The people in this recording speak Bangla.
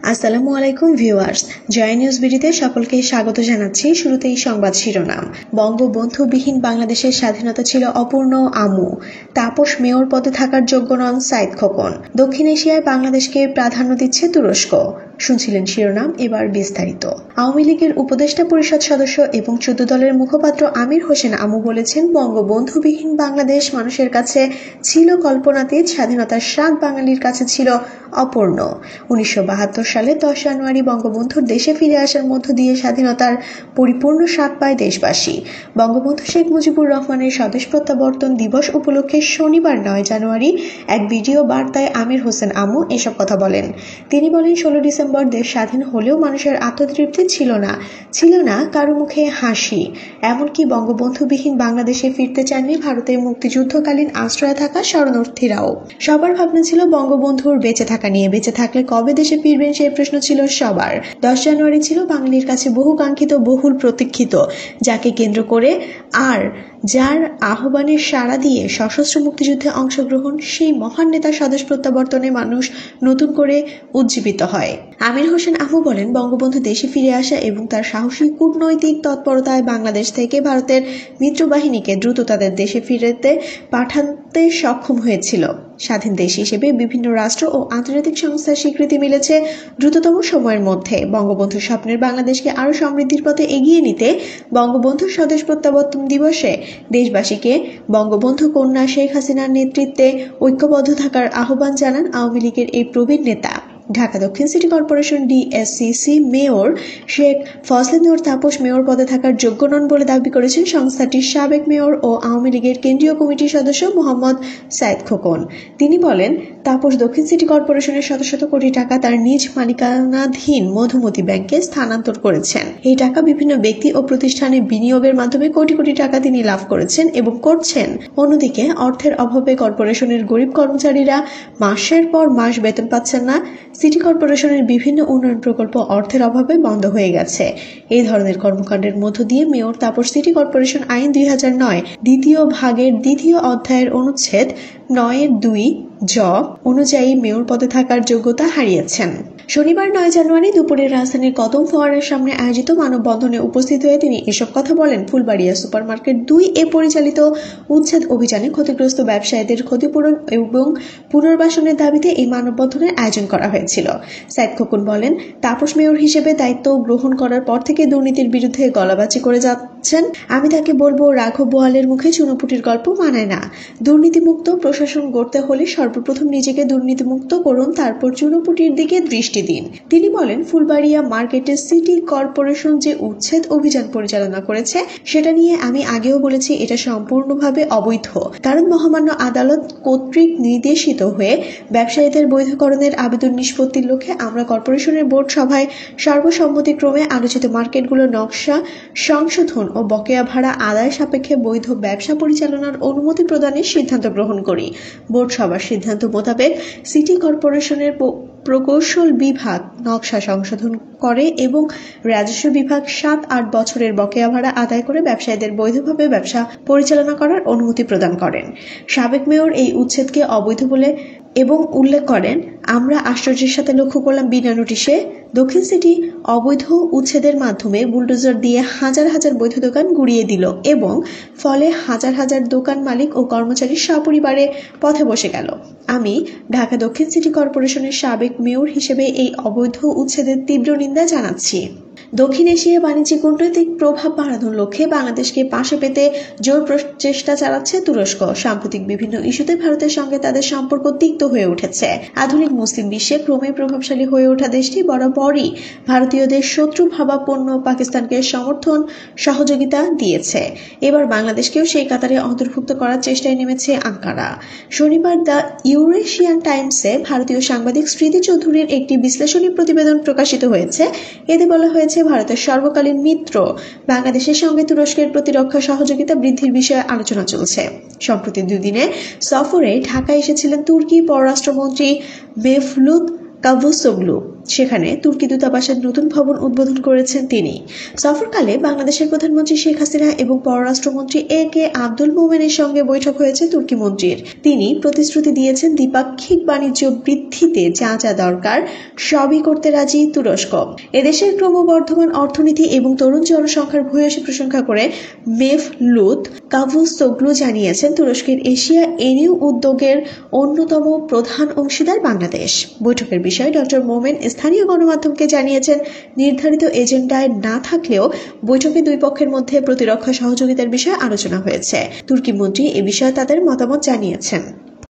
আসসালামু আলাইকুম ভিউয়ার্স, জয় নিউজ বিডিতে সকলকে স্বাগত জানাচ্ছি। শুরুতেই সংবাদ শিরোনাম। বঙ্গবন্ধুবিহীন বাংলাদেশের স্বাধীনতা ছিল অপূর্ণ। আমু তাপস মেয়র পদে থাকার যোগ্য নন সাঈদ খোকন। দক্ষিণ এশিয়ায় বাংলাদেশকে প্রাধান্য দিচ্ছে তুরস্ক। শুনছিলেন শিরোনাম, এবার বিস্তারিত। আওয়ামী লীগের উপদেষ্টা পরিষদ সদস্য এবং 14 দলের মুখপাত্র আমির হোসেন আমু বলেছেন, বঙ্গবন্ধুবিহীন বাংলাদেশ মানুষের কাছে ছিল কল্পনাতীত, স্বাধীনতার স্বাদ বাঙালির কাছে ছিল অপূর্ণ। 1972 সালে 10 জানুয়ারি বঙ্গবন্ধুর দেশে ফিরে আসার মধ্য দিয়ে স্বাধীনতার পরিপূর্ণ স্বাদ পায় দেশবাসী। বঙ্গবন্ধু শেখ মুজিবুর রহমানের স্বদেশ প্রত্যাবর্তন দিবস উপলক্ষে শনিবার 9 জানুয়ারি এক ভিডিও বার্তায় আমির হোসেন আমু এসব কথা বলেন। তিনি বলেন, 16 ডিসেম্বর দেশ স্বাধীন হলেও মানুষের আত্মতৃপ্তি ছিল না কারো মুখে হাসি। এমনকি বঙ্গবন্ধুবিহীন বাংলাদেশে ফিরতে চাননি ভারতের মুক্তিযুদ্ধকালীন আশ্রয়ে থাকা শরণার্থীরাও। সবার ভাবনা ছিল বঙ্গবন্ধুর বেঁচে থাকা নিয়ে। বেঁচে থাকলে কবে দেশে ফিরবেন সেই প্রশ্ন ছিল সবার। 10 জানুয়ারি ছিল বাঙালির কাছে বহু কাঙ্ক্ষিত, বহুল প্রতীক্ষিত, যাকে কেন্দ্র করে আর যার আহ্বানের সাড়া দিয়ে সশস্ত্র মুক্তিযুদ্ধে অংশগ্রহণ সেই মহান নেতার স্বদেশ প্রত্যাবর্তনে মানুষ নতুন করে উজ্জীবিত হয়। আমির হোসেন আমু বলেন, বঙ্গবন্ধু দেশে ফিরে আসা এবং তার সাহসী কূটনৈতিক তৎপরতায় বাংলাদেশ থেকে ভারতের মিত্রবাহিনীকে দ্রুত তাদের দেশে ফিরতে পাঠাতে সক্ষম হয়েছিল। স্বাধীন দেশ হিসেবে বিভিন্ন রাষ্ট্র ও আন্তর্জাতিক সংস্থার স্বীকৃতি মিলেছে দ্রুততম সময়ের মধ্যে। বঙ্গবন্ধুর স্বপ্নের বাংলাদেশকে আরও সমৃদ্ধির পথে এগিয়ে নিতে বঙ্গবন্ধুর স্বদেশ প্রত্যাবর্তন দিবসে দেশবাসীকে বঙ্গবন্ধু কন্যা শেখ হাসিনার নেতৃত্বে ঐক্যবদ্ধ থাকার আহ্বান জানান আওয়ামী লীগের এই প্রবীণ নেতা। ঢাকা দক্ষিণ city corporation DSCC mayor Sheikh Fazle Noor Taposh mayor পদে থাকার যোগ্য নন বলে দাবি করেছেন সংস্থাটির সাবেক মেয়র ও আওয়ামী লীগের কেন্দ্রীয় কমিটির সদস্য মোহাম্মদ সাঈদ খোকন। তিনি বলেন, তাপস দক্ষিণ সিটি কর্পোরেশনের শত শত কোটি টাকা তার নিজ মালিকানাধীন মধুমতি ব্যাংকে স্থানান্তর করেছেন। এই টাকা বিভিন্ন ব্যক্তি ও প্রতিষ্ঠানে বিনিয়োগের মাধ্যমে কোটি কোটি টাকা তিনি লাভ করেছেন এবং করছেন। অন্যদিকে অর্থের অভাবে কর্পোরেশনের গরিব কর্মচারীরা মাসের পর মাস বেতন পাচ্ছেন না। সিটি কর্পোরেশনের বিভিন্ন উন্নয়ন প্রকল্প অর্থের অভাবে বন্ধ হয়ে গেছে। এই ধরনের কর্মকাণ্ডের মধ্য দিয়ে মেয়র তাপস সিটি কর্পোরেশন আইন 2009 দ্বিতীয় ভাগের দ্বিতীয় অধ্যায়ের অনুচ্ছেদ 9(2) অনুযায়ী মেয়র পদে থাকার যোগ্যতা হারিয়েছেন। শনিবার 9 জানুয়ারি দুপুরে রাজধানীর কদম ফোয়ারার সামনে আয়োজিত মানববন্ধনে উপস্থিত হয়ে তিনি এসব কথা বলেন। ফুলবাড়িয়া সুপারমার্কেট 2 পরিচালিত উচ্ছেদ অভিযানে ক্ষতিগ্রস্ত ব্যবসায়ীদের ক্ষতিপূরণ এবং পুনর্বাসনের দাবিতে এই মানববন্ধনের আয়োজন করা হয়েছিল। সাঈদ খোকন বলেন, তাপস মেয়র হিসেবে দায়িত্ব গ্রহণ করার পর থেকে দুর্নীতির বিরুদ্ধে গলাবাজি করে যাচ্ছেন। আমি তাকে বলবো, রাঘব বোয়ালের মুখে চুনোপুটির গল্প মানায় না। দুর্নীতিমুক্ত প্রশাসন গড়তে হলে সর্বপ্রথম নিজেকে দুর্নীতিমুক্ত করুন, তারপর চুনোপুটির দিকে দৃষ্টি দিন। তিনি বলেন, ফুলবাড়িয়া মার্কেটে সিটি কর্পোরেশন যে উচ্ছেদ অভিযান পরিচালনা করেছে সেটা নিয়ে আমি আগেও বলেছি, এটা সম্পূর্ণভাবে অবৈধ। কারণ মহামান্য আদালত কর্তৃক নির্দেশিত হয়ে ব্যবসায়ীদের বৈধকরণের আবেদন নিষ্পত্তির লক্ষ্যে আমরা কর্পোরেশনের বোর্ড সভায় সর্বসম্মতিক্রমে আলোচিত মার্কেটগুলোর নকশা সংশোধন ও বকেয়া ভাড়া আদায় সাপেক্ষে বৈধ ব্যবসা পরিচালনার অনুমতি প্রদানের সিদ্ধান্ত গ্রহণ করি। বোর্ড সভার সিদ্ধান্ত মোতাবেক সিটি কর্পোরেশনের প্রকৌশল বিভাগ নকশা সংশোধন করে এবং রাজস্ব বিভাগ 7-8 বছরের বকেয়া ভাড়া আদায় করে ব্যবসায়ীদের বৈধভাবে ব্যবসা পরিচালনা করার অনুমতি প্রদান করেন। সাবেক মেয়র এই উচ্ছেদকে অবৈধ বলে এবং উল্লেখ করেন, আমরা আশ্চর্যের সাথে লক্ষ্য করলাম বিনা নোটিশে দক্ষিণ সিটি অবৈধ উচ্ছেদের মাধ্যমে বুলডোজার দিয়ে হাজার হাজার বৈধ দোকান গুড়িয়ে দিল এবং ফলে হাজার হাজার দোকান মালিক ও কর্মচারী সপরিবারে পথে বসে গেল। আমি ঢাকা দক্ষিণ সিটি কর্পোরেশনের সাবেক মেয়র হিসেবে এই অবৈধ উচ্ছেদের তীব্র নিন্দা জানাচ্ছি। দক্ষিণ এশিয়ায় বাণিজ্যিক কূটনৈতিক প্রভাব বাড়ানোর লক্ষ্যে বাংলাদেশকে পাশে পেতে জোর প্রচেষ্টা চালাচ্ছে তুরস্ক। সাম্প্রতিক বিভিন্ন ইস্যুতে ভারতের সঙ্গে তাদের সম্পর্ক তিক্ত হয়ে উঠেছে। আধুনিক মুসলিম বিশ্বে ক্রমেই প্রভাবশালী হয়ে ওঠা দেশটি বরাবরই ভারতীয়দের শত্রু ভাবাপন্ন পাকিস্তানকে সমর্থন সহযোগিতা দিয়েছে। এবার বাংলাদেশকেও সেই কাতারে অন্তর্ভুক্ত করার চেষ্টায় নেমেছে আঙ্কারা। শনিবার দ্য ইউরেশিয়ান টাইমসে ভারতীয় সাংবাদিক স্মৃতি চৌধুরীর একটি বিশ্লেষণী প্রতিবেদন প্রকাশিত হয়েছে। এতে বলা হয়েছে, ভারতের সর্বকালীন মিত্র বাংলাদেশের সঙ্গে তুরস্কের প্রতিরক্ষা সহযোগিতা বৃদ্ধির বিষয়ে আলোচনা চলছে। সম্প্রতি 2 দিনে সফরে ঢাকায় এসেছিলেন তুর্কি পররাষ্ট্রমন্ত্রী মেভলুত কাভুসোগলু। সেখানে তুর্কি দূতাবাসের নতুন ভবন উদ্বোধন করেছেন তিনি। সফরকালে বাংলাদেশের প্রধানমন্ত্রী শেখ হাসিনা এবং পররাষ্ট্রমন্ত্রী A.K. আব্দুল মোমেনের সঙ্গে বৈঠক হয়েছে তুর্কি মন্ত্রীর। তিনি প্রতিশ্রুতি দিয়েছেন দ্বিপাক্ষিক বাণিজ্য বৃদ্ধিতে যা যা দরকার সবই করতে রাজি তুরস্ক। এদেশের ক্রমবর্ধমান অর্থনীতি এবং তরুণ জনসংখ্যার ভূয়সী প্রশংসা করে মেভলুত কাভুসোগলু জানিয়েছেন তুরস্কের এশিয়া এনিউ উদ্যোগের অন্যতম প্রধান অংশীদার বাংলাদেশ। বৈঠকের বিষয়ে ডক্টর মোমেন স্থানীয় গণমাধ্যমকে জানিয়েছেন, নির্ধারিত এজেন্ডায় না থাকলেও বৈঠকে দুই পক্ষের মধ্যে প্রতিরক্ষা সহযোগিতার বিষয়ে আলোচনা হয়েছে। তুর্কি মন্ত্রী এ বিষয়ে তাদের মতামত জানিয়েছেন।